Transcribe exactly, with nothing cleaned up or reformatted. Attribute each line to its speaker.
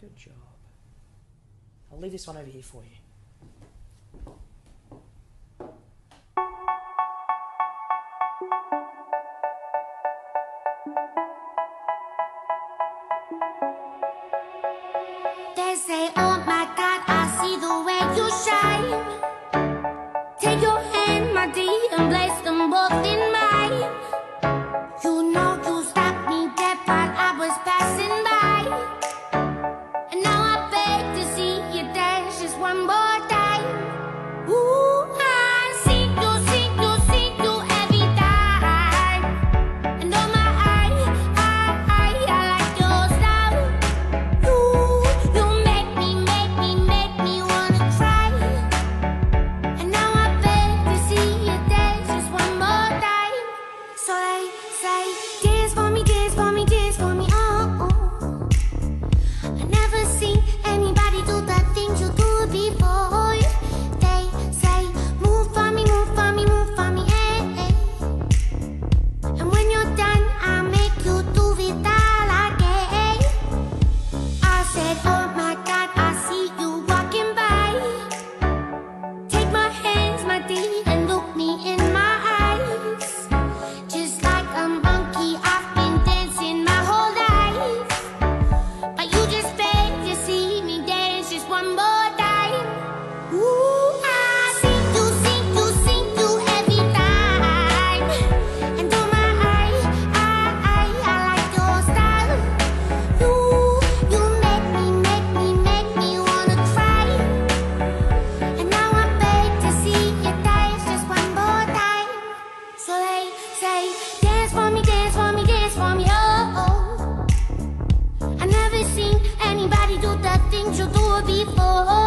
Speaker 1: Good job. I'll leave this one over here for you.
Speaker 2: They say, oh my God, I see the way you shine. Take your hand, my dear, and place them both in mine. You know you stopped me dead while I was passing by. And now I beg to see you dance just one more time. Ooh, I see you, see you, see you every time. And oh my, I, I, I, I like your style. You, you make me, make me, make me wanna cry. And now I beg to see you dance just one more time. So they say, dance for me, dance for me, dance for me, oh, oh. I never seen anybody do the things you do before. They say, move for me, move for me, move for me, eh, eh. And when you're done, I'll make you do it all again. I said, oh my God, I see you walking by. Take my hands, my dear, and look me in my eyes. Just like a monkey, I've been dancing my whole life. But you just beg to see me dance just one more time. Ooh, I see you, see you, see you every time. And oh my, I, I, I, I like your style. You, you make me, make me, make me wanna cry. And now I beg to see you dance just one more time. So they say, dance for me, dance for me, dance for me, oh, oh. I never seen anybody do the things you do before.